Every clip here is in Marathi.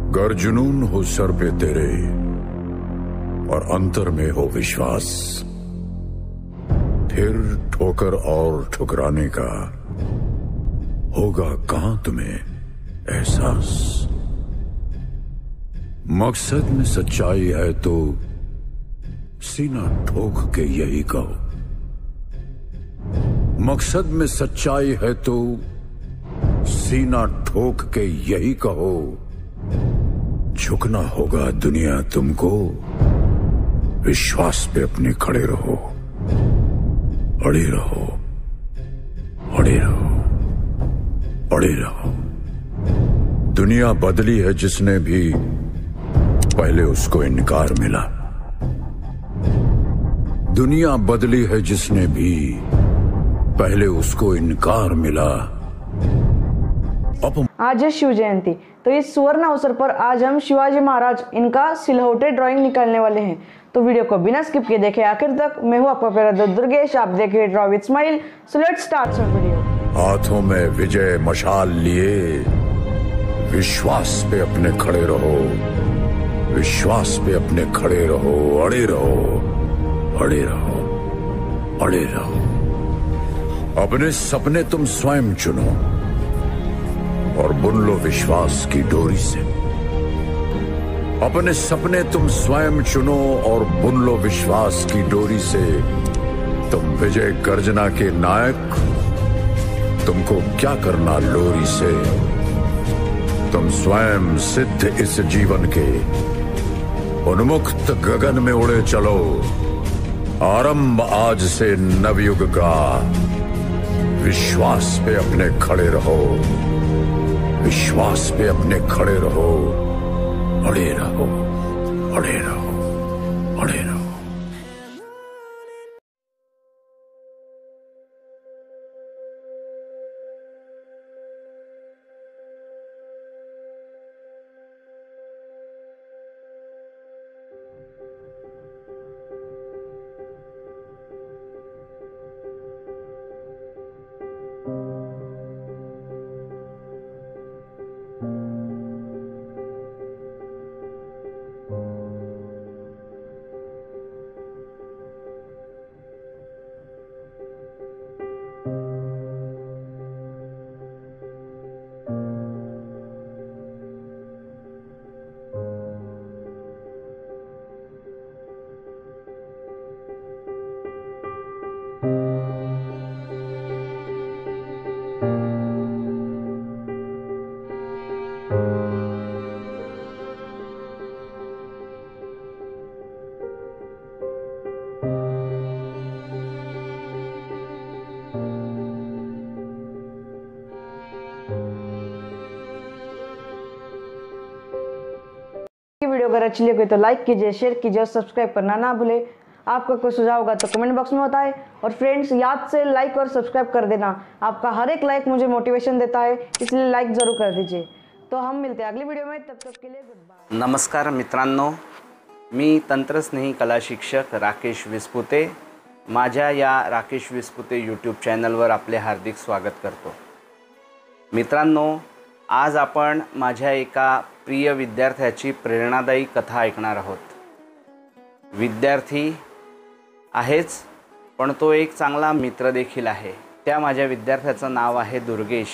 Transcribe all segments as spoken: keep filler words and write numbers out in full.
गर जुनून हो सर पे तेरे और अंतर में हो विश्वास, फिर ठोकर और ठुकराने का होगा कहां तुम्हें एहसास। मकसद में सच्चाई है तो सीना ठोक के यही कहो, मकसद में सच्चाई है तो सीना ठोक के यही कहो। झुकना होगा दुनिया तुमको, विश्वास पे अपने खड़े रहो, अड़े रहो, अड़े रहो, अड़े रहो। दुनिया बदली है जिसने भी पहले उसको इनकार मिला, दुनिया बदली है जिसने भी पहले उसको इनकार मिला। आज है शिव जयंती, तो इस सुवर्ण अवसर पर आज हम शिवाजी महाराज इनका सिलहोटे ड्राइंग निकालने वाले हैं। तो वीडियो को बिना स्किप किए देखें आखिर तक। मैं हूं आपका प्यारा दोस्त दुर्गेश, आप देख रहे draw with smile. So let's start the video. हाथों में विजय मशाल लिए विश्वास पे अपने खड़े रहो, विश्वास पे अपने खड़े रहो, अड़े रहो, अड़े रहो, अड़े रहो। अपने सपने तुम स्वयं चुनो और बुन लो विश्वास की डोरी से। अपने सपने तुम स्वयं चुनो और बुन लो विश्वास की डोरी से। तुम विजय गर्जना के नायक, तुमको क्या करना लोरी से। तुम स्वयं सिद्ध इस जीवन के, उन्मुक्त गगन में उड़े चलो। आरंभ आज से नवयुग का, विश्वास पे अपने खड़े रहो, विश्वास पे अपने खड़े रहो, अड़े रहो, अड़े रहो, अड़े रहो। वीडियो अगर अच्छी लगे तो लाइक कीजिए, शेयर कीजिए और सब्सक्राइब करना ना भूले। आपका कोई सुझाव होगा तो कमेंट बॉक्स में बताएं। और फ्रेंड्स, याद से लाइक और सब्सक्राइब कर देना। आपका हर एक लाइक मुझे मोटिवेशन देता है, इसलिए लाइक जरूर कर दीजिए। तो हम मिलते हैं अगली वीडियो में, तब तक के लिए गुड बाय। नमस्कार मित्रांनो, मी तंत्रस्नेही कला शिक्षक राकेश विस्पुते माझ्या या राकेश विस्पुते यूट्यूब चॅनलवर आपले हार्दिक स्वागत करतो। मित्रांनो, आज आपण माझ्या एका प्रिय विद्यार्थ्याची प्रेरणादायी कथा ऐकणार आहोत। विद्यार्थी आहेच, पण तो एक चांगला मित्र देखील आहे। त्या माझ्या विद्यार्थ्याचं नाव आहे दुर्गेश।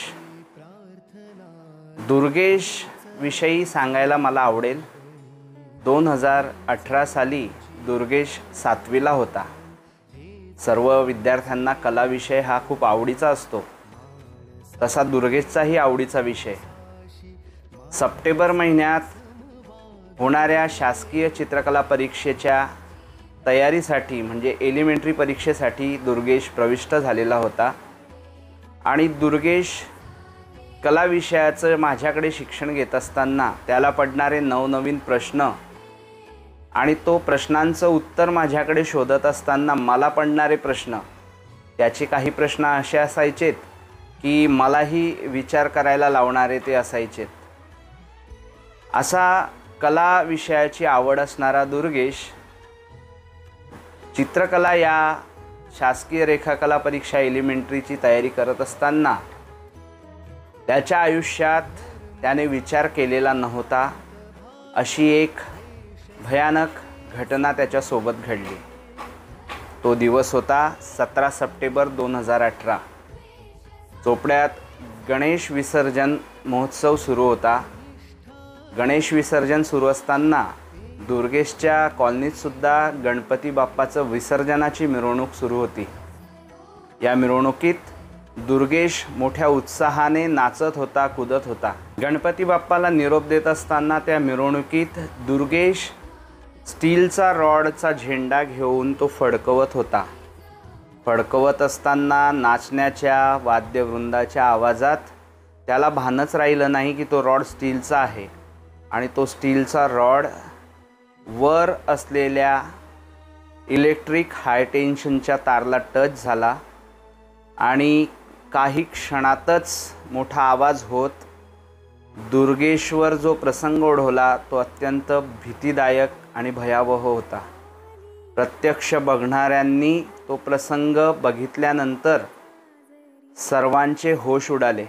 दुर्गेश विषयी सांगायला मला आवडेल। दोन हजार अठरा साली दुर्गेश सातवीला होता। सर्व विद्यार्थ्यांना कला विषय हा खूप आवडीचा असतो, तसा दुर्गेशचाही आवडीचा विषय। सप्टेंबर महिन्यात होणाऱ्या शासकीय चित्रकला परीक्षेच्या तयारीसाठी म्हणजे एलिमेंटरी परीक्षेसाठी दुर्गेश प्रविष्ट झालेला होता। आणि दुर्गेश कला विषयाचं माझ्याकडे शिक्षण घेत असताना त्याला पडणारे नवनवीन प्रश्न आणि तो प्रश्नांचं उत्तर माझ्याकडे शोधत असताना मला पडणारे प्रश्न, त्याचे काही प्रश्न असे असायचेत की मलाही विचार करायला लावणारे ते असायचेत। असा कला विषयाची आवड असणारा दुर्गेश चित्रकला या शासकीय रेखाकला परीक्षा एलिमेंटरीची तयारी करत असताना त्याच्या आयुष्यात त्याने विचार केलेला नव्हता अशी एक भयानक घटना त्याच्यासोबत घडली। तो दिवस होता सतरा सप्टेंबर दोन हजार अठरा। चोपड्यात गणेश विसर्जन महोत्सव सुरू होता। गणेश विसर्जन सुरू असताना दुर्गेशच्या कॉलनीतसुद्धा गणपती बाप्पाचं विसर्जनाची मिरवणूक सुरू होती। या मिरवणुकीत दुर्गेश मोठ्या उत्साहाने नाचत होता, कुदत होता। गणपती बाप्पाला निरोप देत असताना त्या मिरवणुकीत दुर्गेश स्टीलचा रॉडचा झेंडा घेऊन तो फडकवत होता। फडकवत असताना नाचण्याच्या वाद्यवृंदाच्या आवाजात त्याला भानच राहिलं नाही की तो रॉड स्टीलचा आहे आणि तो स्टीलचा रॉड वर असलेल्या इलेक्ट्रिक हाय टेन्शनच्या तारला टच झाला आणि काही क्षणातच मोठा आवाज होत दुर्गेशवर जो प्रसंग ओढवला तो अत्यंत भीतीदायक आणि भयावह होता। प्रत्यक्ष बघणाऱ्यांनी तो प्रसंग बघितल्यानंतर सर्वांचे होश उडाले।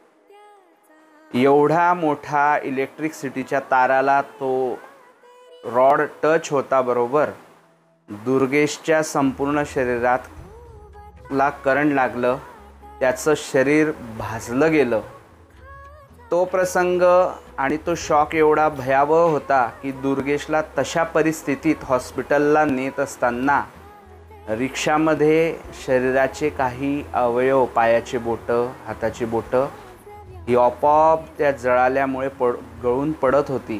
एवढा मोठा इलेक्ट्रिसिटीच्या ताराला तो रॉड टच होता बरोबर दुर्गेशच्या संपूर्ण शरीरात ला करंट लागलं, त्याचं शरीर भाजलं गेलं। तो प्रसंग आणि तो शॉक एवढा भयावह होता की दुर्गेशला तशा परिस्थितीत हॉस्पिटलला नेत असताना रिक्षामध्ये शरीराचे काही अवयव, पायाचे बोटं, हाताची बोटं ही आपोआप त्या जळाल्यामुळे पड गळून पडत होती।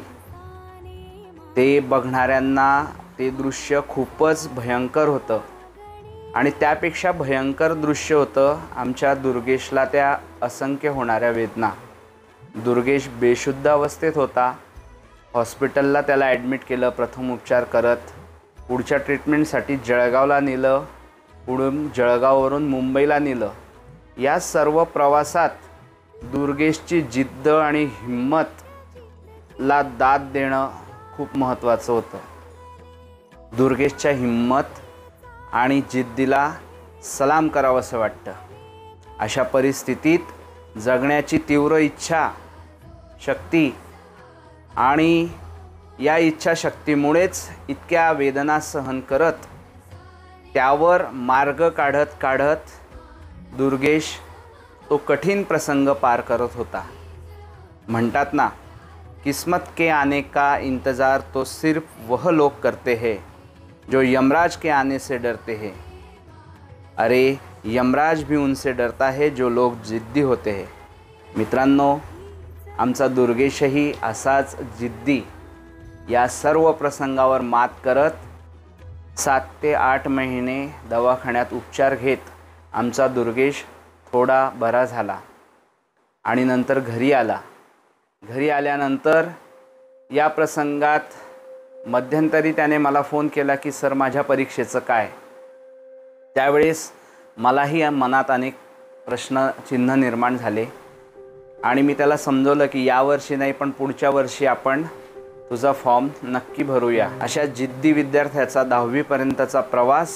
ते बघणाऱ्यांना ते दृश्य खूपच भयंकर होतं आणि त्यापेक्षा भयंकर दृश्य होतं आमच्या दुर्गेशला त्या असंख्य होणाऱ्या वेदना। दुर्गेश बेशुद्ध अवस्थेत होता। हॉस्पिटलला त्याला ॲडमिट केलं, प्रथम उपचार करत पुढच्या ट्रीटमेंटसाठी जळगावला नेलं, पुढून जळगाववरून मुंबईला नेलं। या सर्व प्रवासात दुर्गेशची जिद्द आणि हिम्मतला दाद देणं खूप महत्त्वाचं होतं। दुर्गेशच्या हिम्मत आणि जिद्दीला सलाम करावंसं वाटतं। अशा परिस्थितीत जगण्याची तीव्र इच्छा शक्ती आणि या इच्छाशक्तीमुळेच इतक्या वेदना सहन करत त्यावर मार्ग काढत काढत दुर्गेश तो कठीण प्रसंग पार करत होता। म्हणतात ना, किस्मत के आने का इंतज़ार तो सिर्फ वह लोग करते हैं जो यमराज के आने से डरते हैं। अरे यमराज भी उनसे डरता है जो लोग जिद्दी होते हैं। मित्रांनो, आमचा दुर्गेशही असाच जिद्दी या सर्व प्रसंगावर मात करत सात ते आठ महिने दवाखान्यात उपचार घेत आमचा दुर्गेश थोडा बरा झाला आणि नंतर घरी आला। घरी आल्यानंतर या प्रसंगात मध्यंतरी त्याने मला फोन केला की सर माझ्या परीक्षेचं काय। त्यावेळेस मलाही मनात अनेक प्रश्नचिन्ह निर्माण झाले आणि मी त्याला समजवलं की यावर्षी नाही पण पुढच्या वर्षी आपण तुझा फॉर्म नक्की भरूया। अशा जिद्दी विद्यार्थ्याचा दहावीपर्यंतचा प्रवास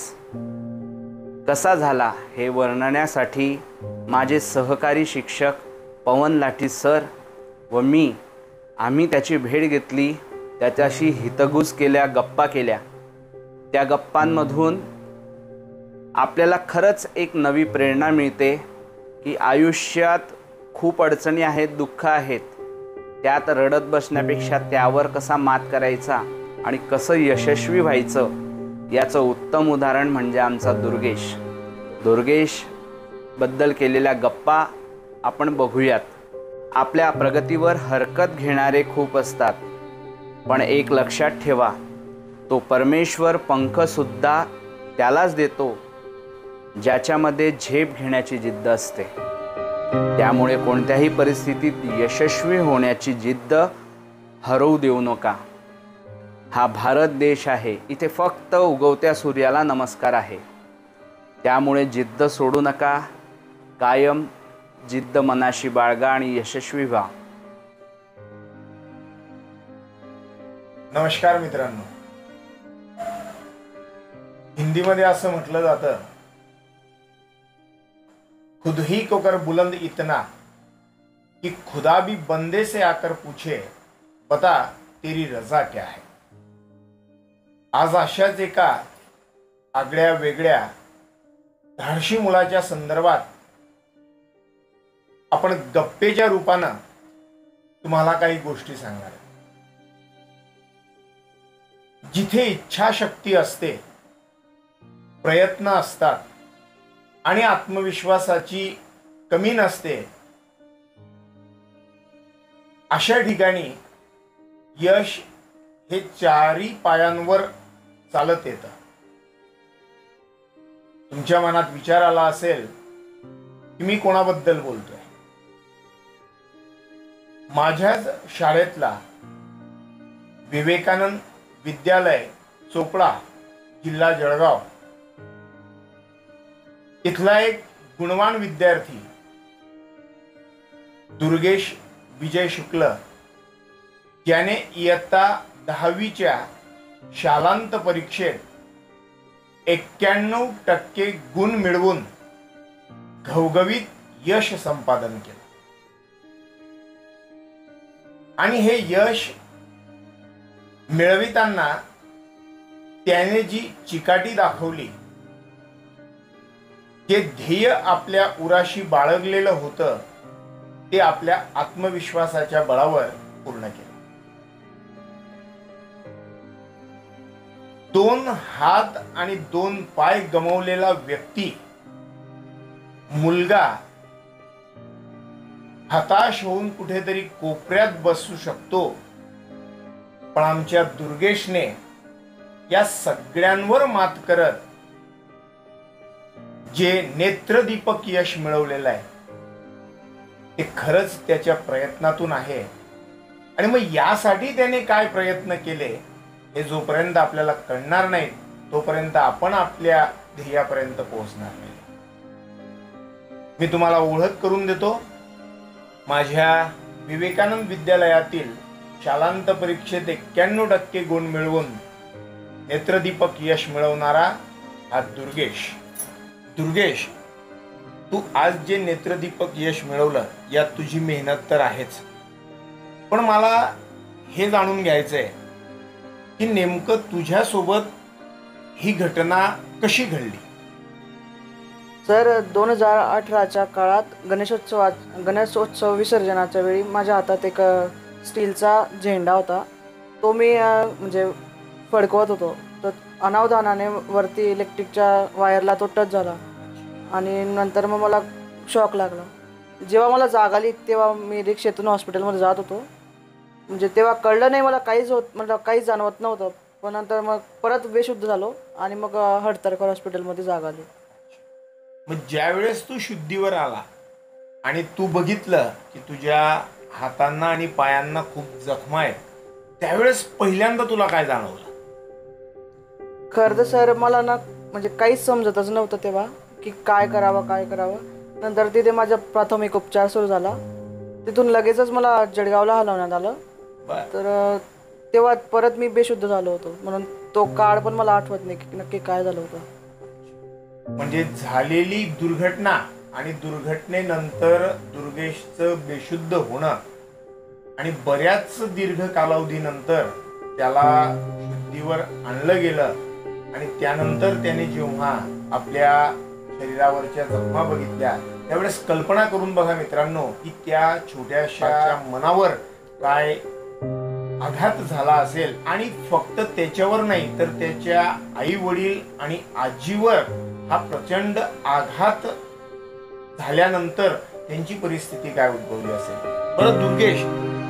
कसा झाला हे वर्णण्यासाठी माझे सहकारी शिक्षक पवन लाठी सर व मी आम्ही त्याची भेट घेतली, त्याच्याशी हितगुज केल्या, गप्पा केल्या। त्या गप्पांमधून आपल्याला खरंच एक नवी प्रेरणा मिळते की आयुष्यात खूप अडचणी आहेत, दुःख आहेत, त्यात रडत बसण्यापेक्षा त्यावर कसा मात करायचा आणि कसं यशस्वी व्हायचं याचं उत्तम उदाहरण म्हणजे आमचा दुर्गेश। दुर्गेश बद्दल केलेल्या गप्पा आपण बघूयात। आपल्या प्रगतीवर हरकत घेणारे खूप असतात, पण एक लक्षात ठेवा, तो परमेश्वर पंखसुद्धा त्यालाच देतो ज्याच्यामध्ये झेप घेण्याची जिद्द असते। त्यामुळे कोणत्याही परिस्थितीत यशस्वी होण्याची जिद्द हरवू देऊ नका। हा भारत देश आहे, इथे फक्त उगवत्या सूर्याला नमस्कार आहे। त्यामुळे जिद्द सोडू नका, कायम जिद्द मनाशी बाळगा आणि यशस्वी व्हा। नमस्कार मित्रांनो, हिंदीमध्ये असं म्हटलं जातं, खुद ही को कर बुलंद इतना कि खुदा भी बंदे से आकर पूछे, बता तेरी रजा क्या है। आज अशाच एका आगळ्या वेगळ्या धाडशी मुलाच्या संदर्भात आपण गप्पेच्या रूपानं तुम्हाला काही गोष्टी सांगणार आहे। जिथे इच्छाशक्ती असते, प्रयत्न असतात आणि आत्मविश्वासाची कमी नसते, अशा ठिकाणी यश हे चारी पायांवर चालत येतं। तुमच्या मनात विचार आला असेल की मी कोणाबद्दल बोलतोय। माझ्याच शाळेतला विवेकानंद विद्यालय चोपडा, जिल्हा जळगाव इथला एक गुणवान विद्यार्थी दुर्गेश विजय शुक्ल याने इयत्ता दहावीच्या शालांत परीक्षेत एक्क्याण्णव टक्के गुण मिळवून घवघवीत यश संपादन केलं। आणि हे यश मिळविताना त्याने जी चिकाटी दाखवली, जे ध्येय आपल्या उराशी बाळगलेलं होतं, ते आपल्या आत्मविश्वासाच्या बळावर पूर्ण केलं। दोन हात आणि दोन पाय गमावलेला व्यक्ती, मुलगा हताश होऊन कुठेतरी कोपऱ्यात बसू शकतो, पण आमच्या दुर्गेशने या सगळ्यांवर मात करत जे नेत्रदीपक यश मिळवलेलं आहे ते खरंच त्याच्या प्रयत्नातून आहे। आणि मग यासाठी त्याने काय प्रयत्न केले हे जोपर्यंत आपल्याला कळणार नाही तोपर्यंत आपण आपल्या ध्येयापर्यंत पोहोचणार नाही। मी तुम्हाला ओळख करून देतो, माझ्या विवेकानंद विद्यालयातील शालांत परीक्षेत एक्क्याण्णव टक्के गुण मिळवून नेत्रदीपक यश मिळवणारा हा दुर्गेश। दुर्गेश, तू आज जे नेत्रदीपक यश मिळवलं यात तुझी मेहनत तर आहेच, पण मला हे जाणून घ्यायचंय की नेमकं तुझ्यासोबत ही घटना कशी घडली। सर, दोन हजार अठराच्या काळात गणेशोत्सवात गणेशोत्सव विसर्जनाच्या वेळी माझ्या हातात एक स्टीलचा झेंडा होता। तो मी म्हणजे फडकवत होतो, तर अनावधानाने वरती इलेक्ट्रिकच्या वायरला तो टच झाला आणि नंतर मग मला शॉक लागला। जेव्हा मला जाग आली तेव्हा मी रिक्षेतून हॉस्पिटलमध्ये जात होतो, म्हणजे तेव्हा कळलं नाही मला, काहीच होत मला काहीच जाणवत नव्हतं। पण नंतर मग परत बेशुद्ध झालो आणि मग हडतरकर हॉस्पिटलमध्ये जाग आली। मग ज्या वेळेस तू शुद्धीवर आला आणि तू बघितलं की तुझ्या हातांना आणि पायांना खूप जखमा आहेत, त्यावेळेस पहिल्यांदा तुला काय जाणवलं? खरं तर सर मला ना म्हणजे काहीच समजतच नव्हतं तेव्हा की काय करावं काय करावं। नंतर तिथे माझा प्राथमिक उपचार सुरू झाला, तिथून लगेचच मला जळगावला हलवण्यात आलं। तर तेव्हा परत मी बेशुद्ध झालो होतो, म्हणून तो काळ पण मला आठवत नाही की नक्की काय झालं होतं। म्हणजे झालेली दुर्घटना आणि दुर्घटनेनंतर दुर्गेशचं बेशुद्ध होणं आणि बऱ्याच दीर्घ कालावधीनंतर त्याला शुद्धीवर आणलं गेलं आणि त्यानंतर त्याने जेव्हा आपल्या शरीरावरच्या जखमा बघितल्या त्यावेळेस कल्पना करून बघा मित्रांनो की त्या छोट्याशा मनावर काय आघात झाला असेल। आणि फक्त त्याच्यावर नाही तर त्याच्या आई वडील आणि आजीवर हा प्रचंड आघात झाल्यानंतर त्यांची परिस्थिती काय उद्भवली असेल। बरं दुर्गेश,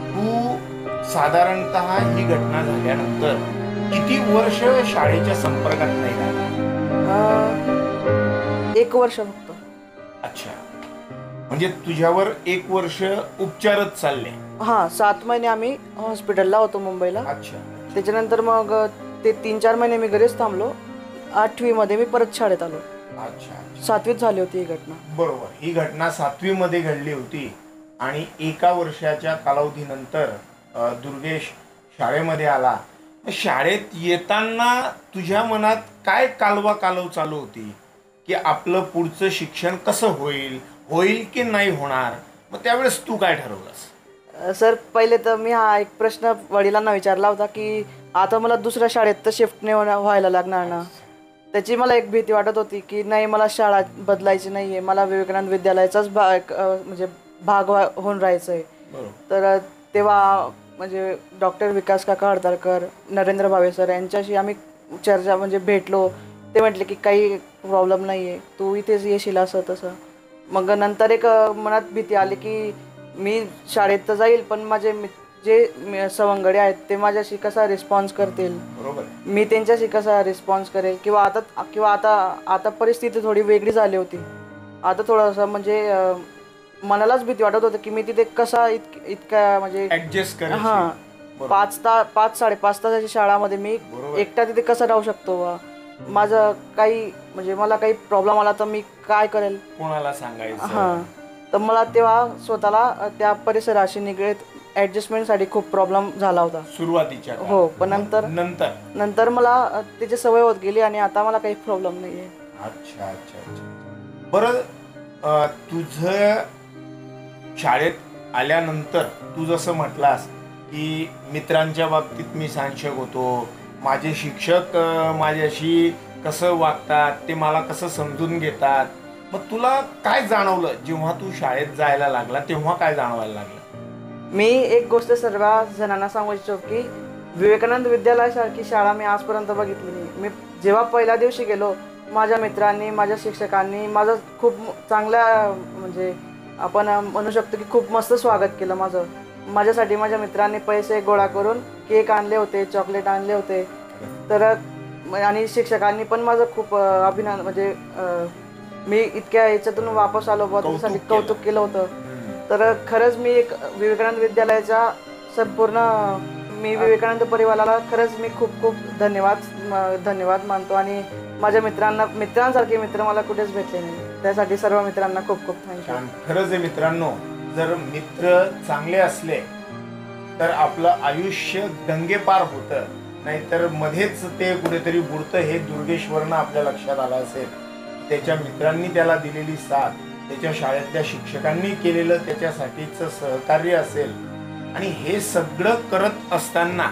तू साधारणतः ही घटना झाल्यानंतर किती वर्ष शाळेच्या संपर्कात नाही राहिला? एक वर्ष फक्त। अच्छा, म्हणजे तुझ्यावर एक वर्ष उपचारच चालले? हा, सात महिने आम्ही हॉस्पिटलला होतो मुंबईला। अच्छा, त्याच्यानंतर मग ते तीन चार महिने मी घरीच थांबलो। आठवी मध्ये मी परत शाळेत आलो। अच्छा, सातवीत झाली होती ही घटना। बरोबर, ही घटना सातवी मध्ये घडली होती आणि एका वर्षाच्या कालावधीनंतर दुर्गेश शाळेमध्ये आला। शाळेत येताना तुझ्या मनात काय कालवा कालव चालू होती की आपलं पुढचं शिक्षण कसं होईल होईल की नाही होणार? मग त्यावेळेस तू काय ठरवलंस? सर पहिले तर मी हा एक प्रश्न वडिलांना विचारला होता की आता मला दुसऱ्या शाळेत तर शिफ्ट नाही होणार व्हायला लागणार ना. त्याची मला एक भीती वाटत होती की नाही मला शाळा बदलायची नाही आहे, मला विवेकानंद विद्यालयाचाच भाग म्हणजे भाग होऊन राहायचं आहे. तर तेव्हा म्हणजे डॉक्टर विकास काका हडताळकर, नरेंद्र भावे सर यांच्याशी आम्ही चर्चा म्हणजे भेटलो. ते म्हटले की काही प्रॉब्लेम नाही आहे, तू इथेच येशील असं तसं. मग नंतर एक मनात भीती आली की मी शाळेत तर जाईल पण माझे जे सवंगडी आहेत ते माझ्याशी कसा रिस्पॉन्स करतील, मी त्यांच्याशी कसा रिस्पॉन्स करेल. किंवा आता किंवा आता आता परिस्थिती थोडी वेगळी झाली होती. आता थोडंसं म्हणजे मनालाच भीती वाटत होतं की मी तिथे कसा इत इतका म्हणजे ऍडजस्ट करेल. हां, पाच तास पाच साडेपाच तासाच्या शाळामध्ये मी एकटा तिथे कसं राहू शकतो बा. माझं काही म्हणजे मला काही प्रॉब्लेम आला तर मी काय करेल, कोणाला सांगायचं. हां, तर मला तेव्हा स्वतःला त्या परिसराशी निगडीत ॲडजस्टमेंटसाठी खूप प्रॉब्लेम झाला होता सुरुवातीच्या. हो, पण नंतर नंतर नंतर मला त्याची सवय होत गेली आणि आता मला काही प्रॉब्लेम नाही आहे. अच्छा अच्छा अच्छा. बरं, तुझं शाळेत आल्यानंतर तू जसं म्हटलास की मित्रांच्या बाबतीत मी साशंक होतो, माझे शिक्षक माझ्याशी कसं वागतात, ते मला कसं समजून घेतात. मग तुला काय जाणवलं जेव्हा तू शाळेत जायला लागला, तेव्हा काय जाणवायला लागलं? मी एक गोष्ट सर्व जणांना सांगू इच्छितो की विवेकानंद विद्यालयासारखी शाळा मी आजपर्यंत बघितली नाही. मी जेव्हा पहिल्या दिवशी गेलो, माझ्या मित्रांनी, माझ्या शिक्षकांनी माझं खूप चांगल्या म्हणजे आपण म्हणू शकतो की खूप मस्त स्वागत केलं माझं. माझ्यासाठी माझ्या मित्रांनी पैसे गोळा करून केक आणले होते, चॉकलेट आणले होते. तर आणि शिक्षकांनी पण माझं खूप अभिनंदन म्हणजे मी इतक्या याच्यातून वापस आलो बा त्यासाठी कौतुक केलं होतं. तर खरंच मी एक विवेकानंद विद्यालयाच्या संपूर्ण मी विवेकानंद परिवाराला खरंच मी खूप खूप धन्यवाद धन्यवाद मानतो. आणि माझ्या मित्रांना मित्रांसारखे मित्र मला कुठेच भेटले नाही, त्यासाठी सर्व मित्रांना खूप खूप थँक्यू. खरंच आहे मित्रांनो, जर मित्र चांगले असले तर आपलं आयुष्य दंगेपार होतं, नाहीतर मध्येच ते कुठेतरी बुडतं. हे दुर्गेश्वरनं आपल्या लक्षात आलं असेल. त्याच्या मित्रांनी त्याला दिलेली साथ, त्याच्या शाळेतल्या शिक्षकांनी केलेलं त्याच्यासाठीचं सहकार्य असेल, आणि हे सगळं करत असताना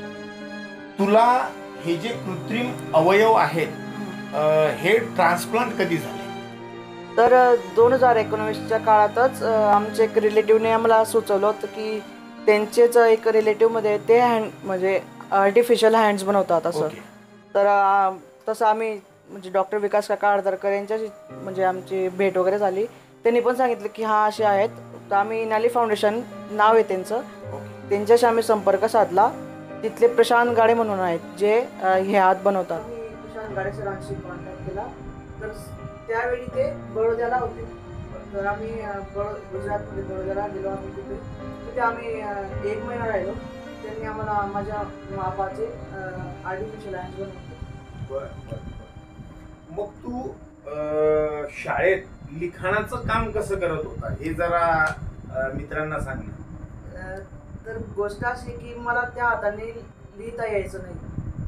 तुला हे जे कृत्रिम अवयव आहेत हे ट्रान्सप्लांट कधी झाले? तर दोन हजार एकोणवीसच्या काळातच आमच्या एक रिलेटिव्हने आम्हाला सुचवलं होतं की त्यांचेच एक रिलेटिव्हमध्ये ते हँड म्हणजे आर्टिफिशियल हँड्स बनवतात असं. तर तसं आम्ही म्हणजे डॉक्टर विकास काका हडताळकर यांच्याशी म्हणजे आमची भेट वगैरे झाली. त्यांनी पण सांगितलं की हा असे आहेत. तर आम्ही इनाली फाउंडेशन नाव आहे त्यांचं, त्यांच्याशी आम्ही संपर्क साधला. तिथले प्रशांत गाडे म्हणून आहेत जे हे हात बनवतात. प्रशांत गाडे सरांशी कॉन्टॅक्ट केला. तर त्यावेळी ते बडोद्याला होते. तर आम्ही गुजरातमध्ये बडोद्याला गेलो. आम्ही तिथे तिथे आम्ही एक महिना राहिलो. त्यांनी आम्हाला माझ्या मापाचे आर्टिफिशियल हँड्स बनवले. मग तू शाळेत लिखाणाचं काम कसं करत होता हे जरा मित्रांना सांग ना. तर गोष्ट अशी की मला त्या हाताने लिहिता यायचं नाही.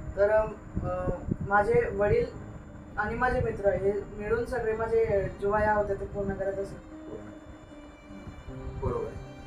तर माझे वडील आणि माझे मित्र हे मिळून सगळे माझे जुवाया होते ते पूर्ण करत असत. बरोबर.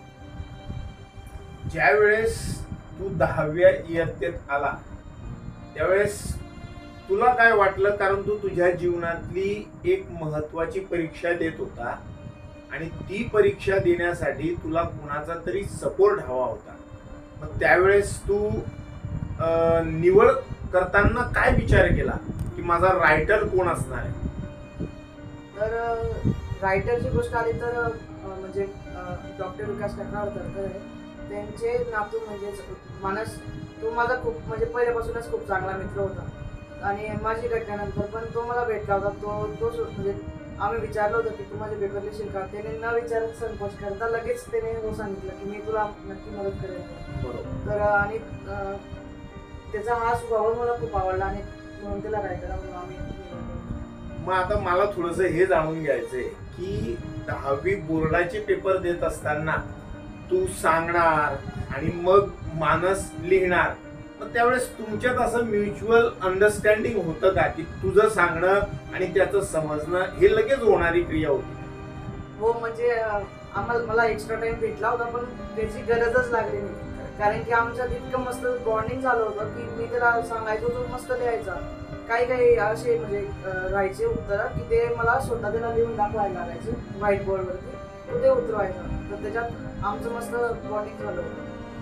ज्या वेळेस तू दहाव्या इयत्तेत आला त्यावेळेस तुला काय वाटलं? कारण तू तुझ्या जीवनातली एक महत्वाची परीक्षा देत होता आणि ती परीक्षा देण्यासाठी तुला कुणाचा तरी सपोर्ट हवा होता. मग त्यावेळेस तू निवड करताना काय विचार केला की माझा रायटर कोण असणार आहे? तर रायटरची गोष्ट आली तर म्हणजे डॉक्टर विकास काका हडताळकर आहे, त्यांचे नातू म्हणजे मानस, तो माझा खूप म्हणजे पहिल्यापासूनच खूप चांगला मित्र होता. आणि माझी घटनेनंतर पण तो मला भेटला होता. तो तो म्हणजे आम्ही विचारलं होतं की तू माझे पेपर लिहिशील का? त्याने न विचारत संकोच करता लगेच त्याने हो सांगितलं की मी तुला नक्की मदत करेन. बरोबर. तर आणि त्याचा हा स्वभाव मला खूप आवडला आणि म्हणून त्याला काय करा म्हणून आम्ही. मग आता मला थोडंसं हे जाणून घ्यायचंय की दहावी बोर्डाचे पेपर देत असताना तू सांगणार आणि मग मानस लिहिणार, मग त्यावेळेस तुमच्यात असं म्युच्युअल अंडरस्टँडिंग होतं का की तुझं सांगणं आणि त्याचं समजणं हे लगेच होणारी क्रिया होती? हो, म्हणजे आम्हाला मला एक्स्ट्रा टाइम भेटला होता, पण त्याची गरजच लागली नाही, कारण की आमच्यात इतकं मस्त बॉन्डिंग झालं होतं की मी त्याला सांगायचो तो मस्त लिहायचा. काही काही असे म्हणजे राहायचे उत्तर की ते मला स्वतः त्याला लिहून दाखवायला लागायचे व्हाईट बोर्डवरती, तो ते उतरवायचा. तर त्याच्यात आमचं मस्त बॉन्डिंग झालं होतं.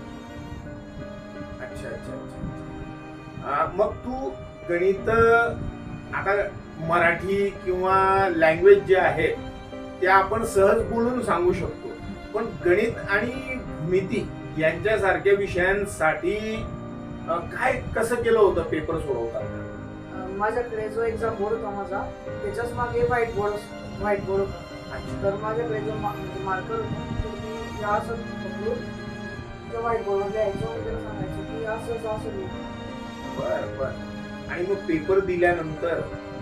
अच्छा अच्छा अच्छा. मग तू गणित आता मराठी किंवा लँग्वेज जे आहे ते आपण सहज बोलून सांगू शकतो, पण गणित आणि भूमिती यांच्यासारख्या विषयांसाठी काय कसं केलं होतं पेपर सोडवताना? माझ्याकडे जो एक्झाम बोर्ड होता माझा, त्याच्याच मागे व्हाईट बोर्ड व्हाईट बोर्ड होता. तर माझ्याकडे जो मार्कर होता तो मी या असं पकडून त्या व्हाईट बोर्डवर लिहायचो, त्याला सांगायचो की असं असं लिह. बर बर. आणि मग पेपर दिल्यानंतर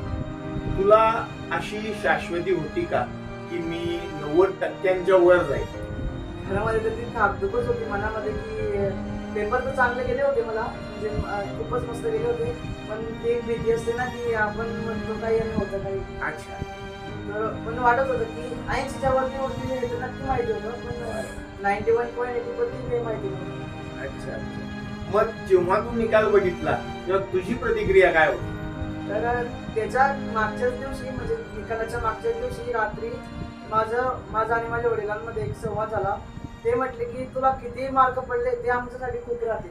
तुला अशी शाश्वती होती का की मी नव्वद टक्क्यांच्या वर जाईल? घरामध्ये तर ती धाकधूकच होती मनामध्ये की पेपर तर चांगले गेले होते मला, म्हणजे खूपच मस्त गेले होते, पण ती एक भीती असते ना की आपण म्हणतो काही आणि होतं काही. अच्छा. तर पण वाटत होतं की ऐंशीच्या वरती वरती हे तर नक्की माहिती होतं, पण नाईन्टी वन पॉईंट एटी वरती काही माहिती नव्हतं. अच्छा. मग जेव्हा तू निकाल बघितला तेव्हा तुझी प्रतिक्रिया काय होती? तर त्याच्या मागच्याच दिवशी म्हणजे निकालाच्या मागच्याच दिवशी रात्री माझं माझा आणि माझ्या वडिलांमध्ये एक संवाद झाला. ते म्हटले की तुला किती मार्क पडले ते आमच्यासाठी खूप राहतील,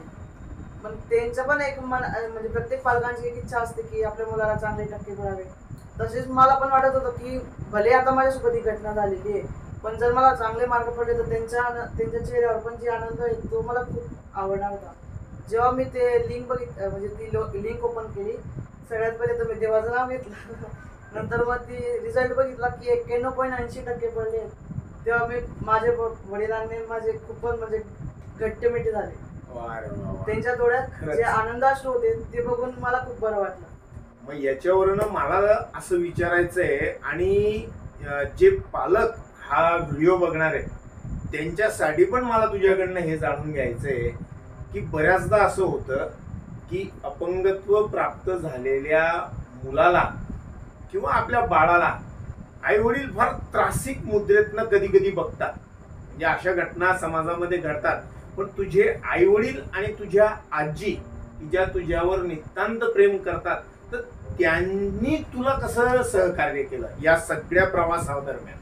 पण त्यांचं पण एक मन म्हणजे प्रत्येक पालकांची एक इच्छा असते की आपल्या मुलाला चांगले टक्के पडावे. तसेच मला पण वाटत होतं की भले आता माझ्यासोबत ही घटना झालेली आहे, पण जर मला चांगले मार्क पडले तर त्यांच्या त्यांच्या चेहऱ्यावर पण जी आनंद आहे तो मला खूप आवडणार होता. जेव्हा मी ते लिंक बघित म्हणजे ती लिंक ओपन केली, सगळ्यात पहिले तर मी देवाचं नाव घेतलं, नंतर मग ती रिझल्ट बघितला की एक्क्याण्णव पॉईंट ऐंशी टक्के पडले, तेव्हा मी माझे वडिलांनी माझे खूपच म्हणजे घट्टमिठी झाले. त्यांच्या डोळ्यात जे आनंदाश्रू होते ते बघून मला खूप बरं वाटलं. मग याच्यावरनं मला असं विचारायचंय, आणि जे पालक हा व्हिडिओ बघणार आहेत त्यांच्यासाठी पण मला तुझ्याकडनं हे जाणून घ्यायचंय की बऱ्याचदा असं होतं की अपंगत्व प्राप्त झालेल्या मुलाला किंवा आपल्या बाळाला आई वडील फार त्रासिक मुद्रेतनं कधी कधी बघतात. म्हणजे अशा घटना समाजामध्ये घडतात, पण तुझे आई वडील आणि तुझ्या आजी ज्या तुझ्यावर नितांत प्रेम करतात, तर त्यांनी तुला कसं सहकार्य केलं या सगळ्या प्रवासादरम्यान?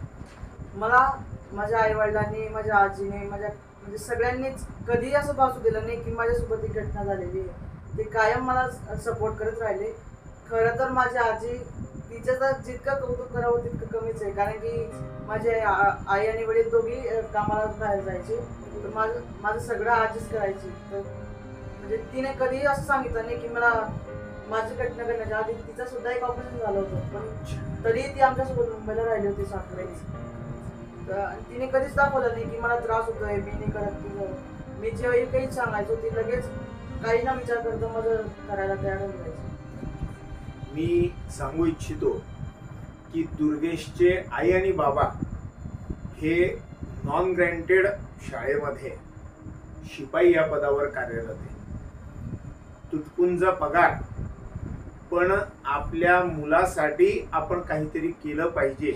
मला माझ्या आई वडिलांनी, माझ्या आजीने, माझ्या म्हणजे सगळ्यांनीच कधी असं भासू दिलं नाही की माझ्यासोबत ही घटना झालेली आहे. ते कायम मला सपोर्ट करत राहिले. खरं तर माझी आजी, तिचं तर जितकं कौतुक करावं तितकं कमीच आहे, कारण की माझे आई आणि वडील दोघी कामाला बाहेर जायचे, तर माझं माझं सगळं आजीच करायची. तर म्हणजे तिने कधीही असं सांगितलं नाही की मला माझी घटना करण्याच्या आधी तिचं सुद्धा एक ऑपरेशन झालं होतं, पण तरी ती आमच्यासोबत मुंबईला राहिली होती सात महिने. तिने कधीच दाखवलं नाही की मला त्रास होतोय, मी नाही करत तुझं. मी जेव्हा काही सांगायचो ती लगेच काही ना विचार करतो माझं करायला तयार होऊन जायचं. मी सांगू इच्छितो की दुर्गेशचे आई आणि बाबा हे नॉन ग्रँटेड शाळेमध्ये शिपाई या पदावर कार्यरत आहे. तुटपुंज पगार, पण आपल्या मुलासाठी आपण काहीतरी केलं पाहिजे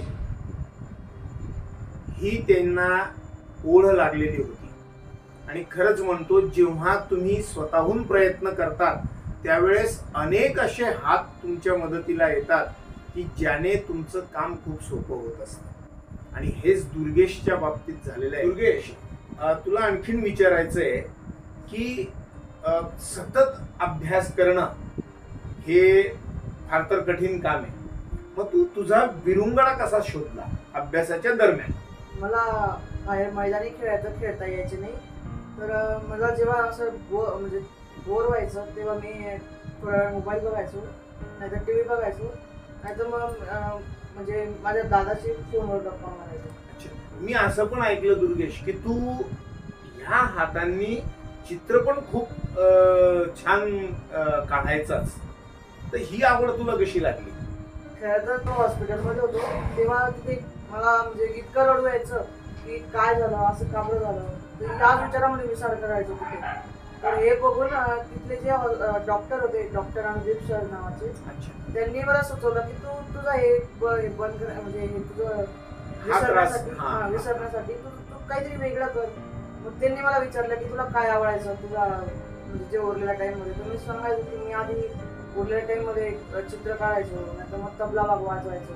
ही त्यांना ओढ लागलेली होती. आणि खरंच म्हणतो, जेव्हा तुम्ही स्वतःहून प्रयत्न करतात त्यावेळेस अनेक असे हात तुमच्या मदतीला येतात की ज्याने तुमचं काम खूप सोपं होत असतं. आणि हेच दुर्गेशच्या बाबतीत झालेलं आहे. दुर्गेश, तुला आणखीन विचारायचंय की सतत अभ्यास करणं हे फार तर कठीण काम आहे. मग तू तुझा विरुंगडा कसा शोधला अभ्यासाच्या दरम्यान? मला बाहेर मैदानी खेळायचं खेळता यायचे नाही, तर मला जेव्हा असं बो म्हणजे बोर व्हायचं तेव्हा मी थोडा वेळ मोबाईल बघायचो, नाहीतर टी व्ही बघायचो, नाहीतर मग म्हणजे माझ्या दादाशी फोनवर गप्पा मारायचो. अच्छा, मी असं पण ऐकलं दुर्गेश की तू ह्या हातांनी चित्र पण खूप छान काढायचाच, तर ही आवड तुला कशी लागली? खरं तर तो हॉस्पिटलमध्ये होतो तेव्हा तिथे मला म्हणजे इतकं रडू यायचं की काय झालं, असं का बरं झालं, तर त्याच विचारामध्ये विचार करायचो तिथे. तर हे बघून तिथले जे डॉक्टर होते, डॉक्टर अनुदीप सर नावाचे, त्यांनी मला सुचवलं की तू तुझं हे बंद कर, म्हणजे हे तुझं विसरण्यासाठी हा, हा, हा. विसरण्यासाठी तू तू काहीतरी वेगळं कर. मग त्यांनी मला विचारलं की तुला काय आवडायचं तुझा म्हणजे जे उरलेल्या टाइम मध्ये. तर मी सांगायचो की मी आधी उरलेल्या टाइम मध्ये चित्र काढायचो, नाहीतर मग तबला वाजवायचो.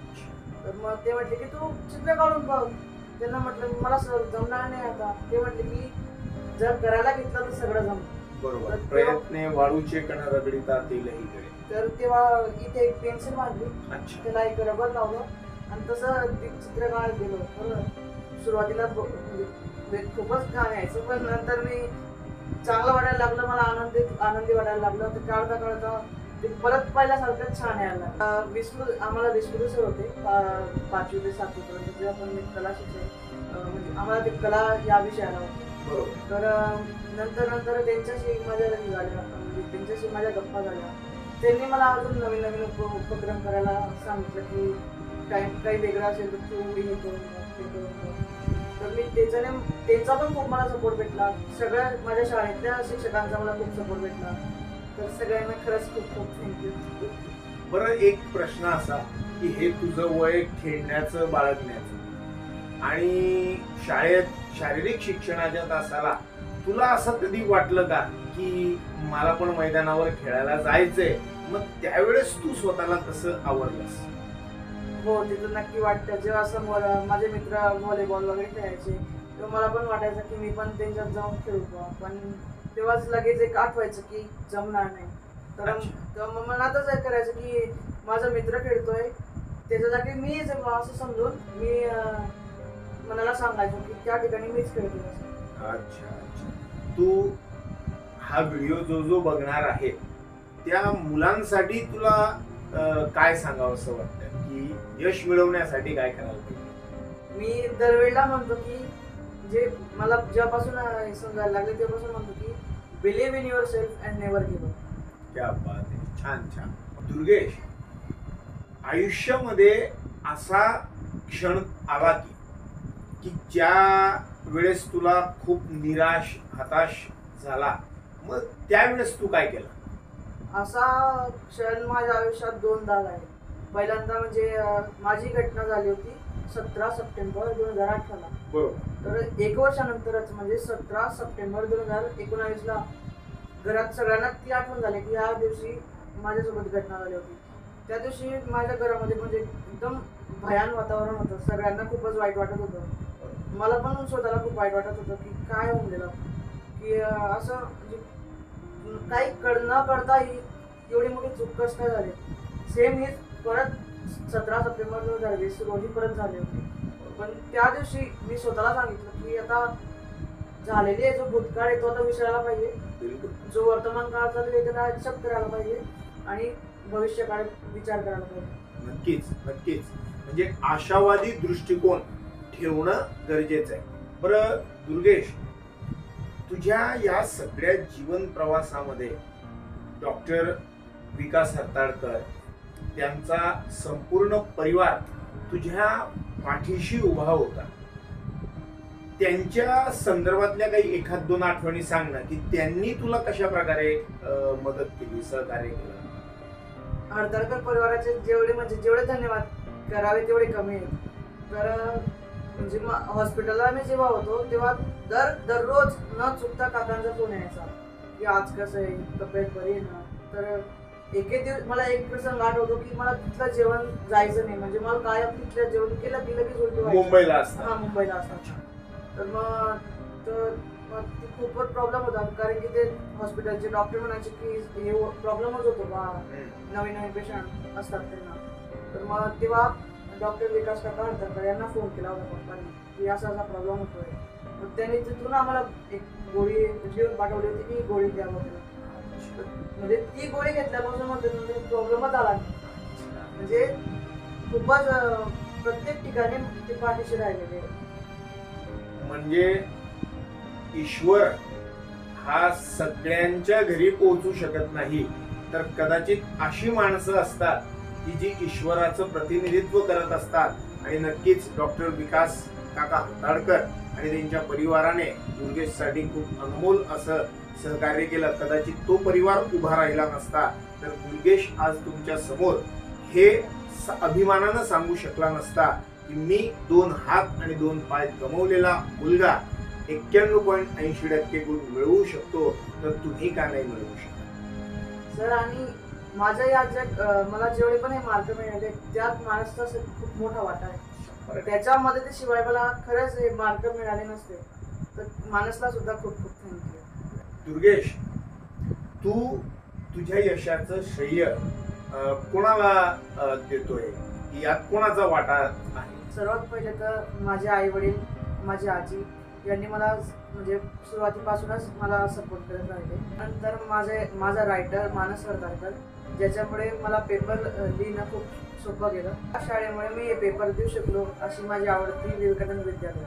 तर मग ते म्हटले की तू चित्र काढून बघ. त्यांना म्हटलं मला जमणार नाही आता. ते म्हटले की जर करायला घेतलं तर सगळं जमतं. बरोबर. तर प्रयत्ने वाळूचे कण रगडिता तेलही गळे. तर तेव्हा इथे एक पेन्सिल मारली, अच्छा. त्याला एक रबर लावलं आणि तसं ते चित्र काढत गेलो. बरोबर. सुरुवातीला ब- म्हणजे खूपच घाण यायचं, पण नंतर मी चांगलं वाटायला लागलं, मला आनंदी आनंदी वाटायला लागलं. ते काढता काढता ते परत पहिल्यासारखं छान यायला लागलं. अं, विस्मृत आम्हाला विस्मृत सर होते पा- पाचवी ते सातवी पर्यंत, जेव्हा पण मी कला शिक्षण अं, म्हणजे आम्हाला ते कला या विषयाला होतं. बरोबर. तर अं, नंतर नंतर त्यांच्याशी माझ्या झाल्या, म्हणजे त्यांच्याशी माझ्या गप्पा झाल्या. त्यांनी मला अजून नवीन नवीन उप उपक्रम करायला सांगितलं की काही काही वेगळं असेल तर तू हे करून बघ, ते करून बघ. तर मी त्याच्याने त्यांचा पण खूप मला सपोर्ट भेटला. सगळ्या माझ्या शाळेतल्या शिक्षकांचा मला खूप सपोर्ट भेटला. तर सगळ्यांना खरंच खूप खूप थँक्यू. बरं, एक प्रश्न असा की हे तुझं वय खेळण्याचं बाळगण्याचं आणि शाळेत शारीरिक शिक्षणाच्या तासाला तुला असं कधी वाटलं का की मला पण मैदानावर खेळायला जायचंय? मग त्यावेळेस तू स्वतःला कसं आवरलंस? हो, तिथं नक्की वाटतं. जेव्हा असं मला- माझे मित्र व्हॉलीबॉल वगैरे खेळायचे तेव्हा मला पण वाटायचं की मी पण त्यांच्यात जाऊन खेळू का. पण तेव्हाच लगेच एक आठवायचं की जमणार नाही. तर अच्छा. तेव्हा मग मनातच एक करायचं की माझा मित्र खेळतोय त्याच्या जागी मी असं समजून मी अं, मनाला सांगायचो की त्या ठिकाणी मीच खेळतो असं. अच्छा अच्छा. तू हा व्हिडिओ जो जो बघणार आहे त्या मुलांसाठी तुला अं, काय सांगावं असं वाटतं की यश मिळवण्यासाठी काय करायला पाहिजे? मी दरवेळेला म्हणतो की जे मला जेव्हापासून हे समजायला लागले तेव्हापासून म्हणतो की believe in yourself and never give up. क्या बात आहे. छान छान. दुर्गेश, आयुष्यामध्ये असा क्षण आला की की ज्या वेळेस तुला खूप निराश हताश झाला, मग त्यावेळेस तू काय केलं? असा क्षण माझ्या आयुष्यात दोनदा आहे. पहिल्यांदा म्हणजे अं, माझी घटना झाली होती सतरा सप्टेंबर दोन हजार अठराला. बरोबर. तर एक वर्षानंतरच म्हणजे सतरा सप्टेंबर दोन हजार एकोणावीसला घरात सगळ्यांना ती आठवण झाली की या दिवशी माझ्यासोबत घटना झाली होती. त्या दिवशी माझ्या घरामध्ये म्हणजे एकदम भयान वातावरण होतं. सगळ्यांना खूपच वाईट वाटत होतं. मला पण स्वतःला खूप वाईट वाटत होतं की काय होऊन गेलं की अं, असं म्हणजे काही कळ न करता ही एवढी मोठी चूक कसं काय झाली. सेम ही परत सतरा सप्टेंबर दोन हजार वीस रोजी परत झाली होती. पण त्या दिवशी मी स्वतःला सांगितलं की आता झालेली आहे, जो भूतकाळ आहे तो आता विसरायला पाहिजे, बिलकुल. जो वर्तमान काळ चालू आहे त्याला ऍक्सेप्ट करायला पाहिजे आणि भविष्यकाळी विचार करायला पाहिजे. नक्कीच नक्कीच. म्हणजे आशावादी दृष्टिकोन ठेवणं गरजेचं आहे. बरं दुर्गेश, तुझ्या या सगळ्या जीवन प्रवासामध्ये डॉक्टर विकास हरताळकर त्यांचा संपूर्ण परिवार तुझ्या पाठीशी उभा होता. त्यांच्या संदर्भातल्या काही एखाद दोन आठवणी सांग ना की त्यांनी तुला कशा प्रकारे अं, मदत केली, सहकार्य केलं? हरताळकर परिवाराचे जेवढे म्हणजे जेवढे धन्यवाद करावे तेवढे कमी आहेत. तर म्हणजे हॉस्पिटलला मी जेव्हा होतो तेव्हा दर दररोज न चुकता काकांचा फोन यायचा की आज कसं आहे, तब्येत बरी आहे ना. तर एक एक दिवस मला एक प्रसंग आठवतो की मला तिथलं जेवण जायचं नाही, म्हणजे मला काय तिथलं जेवण केलं की लगेच उलटी व्हायची. मुंबईला असतात. हा, मुंबईला असतात. तर मग तर मग ते खूपच प्रॉब्लेम होता, कारण की ते हॉस्पिटलचे डॉक्टर म्हणायचे की हे प्रॉब्लेमच होतो बा, नवीन नवीन पेशंट असतात त्यांना. तर मग तेव्हा डॉक्टर विकास काका हरताळकर यांना फोन केला होता पप्पांनी की असा असा प्रॉब्लेम होतोय. मग त्यांनी तिथून आम्हाला एक गोळी लिहून पाठवली होती की गोळी द्या वगैरे. म्हणजे ती गोळी घेतल्यापासून म्हणजे प्रॉब्लेमच आला नाही. म्हणजे खूपच अं, प्रत्येक ठिकाणी ते पाठीशी राहिलेले. म्हणजे ईश्वर हा सगळ्यांच्या घरी पोहोचू शकत नाही, तर कदाचित अशी माणसं असतात की जी ईश्वराचं प्रतिनिधित्व करत असतात. आणि नक्कीच डॉक्टर विकास काका हरताळकर आणि त्यांच्या परिवाराने दुर्गेशसाठी खूप अनमोल असं सहकार्य केलं. कदाचित तो परिवार उभा राहिला नसता तर दुर्गेश आज तुमच्या समोर हे अभिमानानं सांगू शकला नसता की मी दोन हात आणि दोन पाय गमावलेला मुलगा एक्क्याण्णव पॉईंट ऐंशी टक्के गुण मिळवू शकतो, तर तुम्ही का नाही मिळवू शकता? सर आणि माझ्या या ज्या मला जेवढे पण हे मार्क मिळाले त्यात महाराष्ट्राचा खूप मोठा वाटा आहे. त्याच्या मदतीशिवाय मला खरंच हे मार्क मिळाले नसते, तर मानसला सुद्धा खूप खूप थँक्यू. दुर्गेश, तू तुझ्या यशाचं श्रेय कोणाला देतोय? यात कोणाचा वाटा आहे? सर्वात पहिले तर माझे आई वडील, माझी आजी यांनी मला म्हणजे सुरुवातीपासूनच मला सपोर्ट करत राहिले. नंतर माझे माझा रायटर मानस हरदारकर, ज्याच्यामुळे मला पेपर लिहिणं खूप सोपं गेलं. त्या शाळेमुळे मी हे पेपर देऊ शकलो, अशी माझी आवडती विवेकानंद विद्यालय.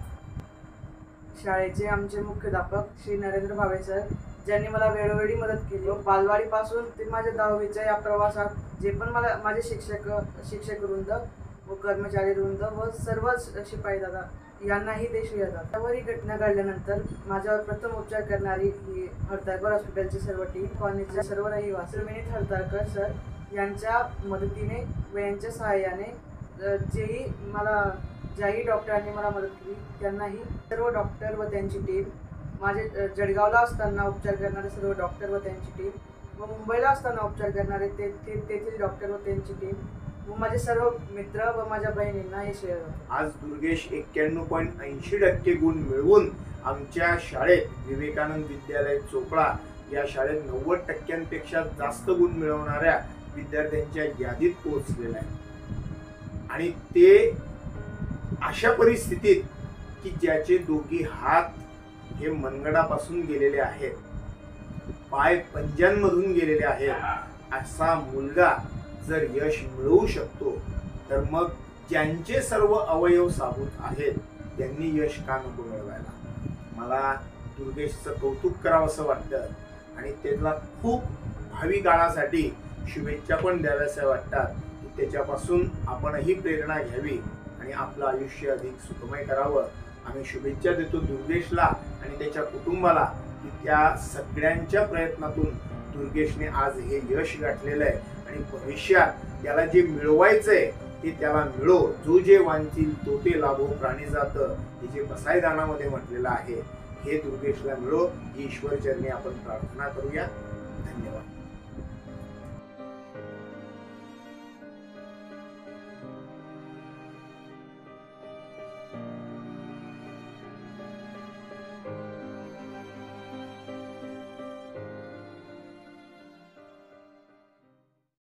शाळेचे आमचे मुख्याध्यापक श्री नरेंद्र भावे सर, ज्यांनी मला वेळोवेळी मदत केली. बालवाडीपासून ते माझ्या दहावीच्या या प्रवासात जे पण मला माझे शिक्षक शिक्षक वृंद व कर्मचारी वृंद व सर्वच शिपाई दादा यांनाही ते श्रेय जातात. त्यावर ही घटना घडल्यानंतर माझ्यावर प्रथम उपचार करणारी ही हरदारकर हॉस्पिटलची सर्व टीम, कॉलनीच्या सर्व रहिवासी, विनीत हरदारकर सर यांच्या मदतीने व यांच्या सहाय्याने जेही मला ज्याही डॉक्टरांनी मला मदत केली त्यांनाही, सर्व डॉक्टर व त्यांची टीम, माझे जळगावला असताना उपचार करणारे सर्व डॉक्टर व त्यांची टीम, व मुंबईला असताना उपचार करणारे ते तेथील डॉक्टर व त्यांची टीम, व माझे सर्व मित्र व माझ्या बहिणींना हे श्रेय जातं. आज दुर्गेश एक्क्याण्णव पॉईंट ऐंशी टक्के गुण मिळवून आमच्या शाळेत विवेकानंद विद्यालय चोपडा या शाळेत नव्वद टक्क्यांपेक्षा जास्त गुण मिळवणाऱ्या विद्यार्थ्यांच्या यादीत पोहोचलेला आहे. आणि ते अशा परिस्थितीत की ज्याचे दोघी हात हे मनगडापासून गेलेले आहेत, पाय पंजांमधून गेलेले आहेत, असा मुलगा जर यश मिळवू शकतो, तर मग ज्यांचे सर्व अवयव साबूत आहेत त्यांनी यश का नको मिळवायला? मला दुर्गेशचं कौतुक करावं असं वाटतं आणि त्याला खूप भावी काळासाठी शुभेच्छा पण द्याव्याशा वाटतात की त्याच्यापासून आपणही प्रेरणा घ्यावी आणि आपलं आयुष्य अधिक सुखमय करावं. आम्ही शुभेच्छा देतो दुर्गेशला आणि त्याच्या कुटुंबाला की त्या सगळ्यांच्या प्रयत्नातून दुर्गेशने आज हे यश गाठलेलं आहे आणि भविष्यात त्याला जे मिळवायचंय ते त्याला मिळो. जो जे वांछील तो ते लाभो प्राणी जात, हे जे बसायदानामध्ये म्हटलेलं आहे, हे दुर्गेशला मिळो ही ईश्वर चरणी आपण प्रार्थना करूया. धन्यवाद.